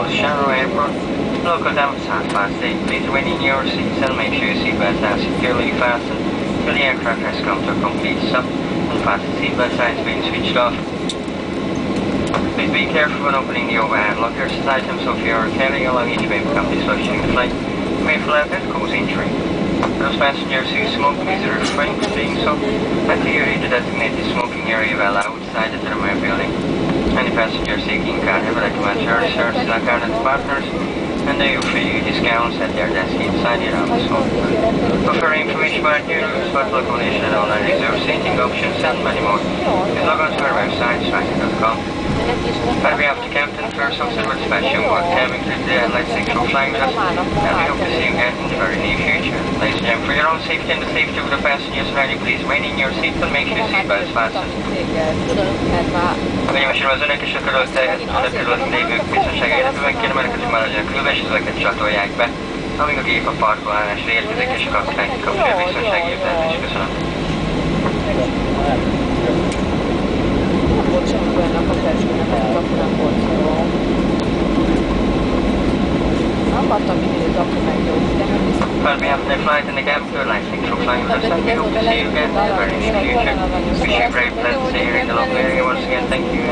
Toronto's Shannon Airport. Local time is 8:30. Please remain in your seats and make sure your seatbelts are securely fastened till the aircraft has come to a complete stop and fasten seatbelt signs being switched off. Please be careful when opening the overhead lockers as items of your carrying luggage may become dislodged during the flight. You may fall out and cause injury. Those passengers who smoke, please refrain from doing so until you reach the designated smoking area well outside the terminal building. Any passengers seeking car have recommend church services and current partners, and they offer you discounts at their desk inside the around home. For further information about new routes, hotel accommodation and online reserve seating options and many more, please log on to our website, striker.com. On behalf of the captain, first officer with special work cabin crew today, I'd like to thank you for flying with us, and we hope to see you again in the very near future. Ladies and gentlemen, for your own safety and the safety of the passengers around you, please remain in your seat and make sure your seatbelts fastened. Megnyomásra az önök és a körülöttük lévők biztonságáért kérem önöket, hogy maradjanak külbe, és ezeket csatolják be, amíg a gép a parkolásra érkezik, és a kapitány kikapcsolja a biztonsági utazást. Köszönöm. Bocsánat, olyannak a felsőnek, akkor nem volt jó. Akartam mindig, hogy akkor meg jó, de nem hiszem. On behalf of the flight and the cabin crew, I'd like to thank you for flying with us, and we hope to see you again in the very near future. Wish you a very pleasant stay here in the local area once again. Thank you.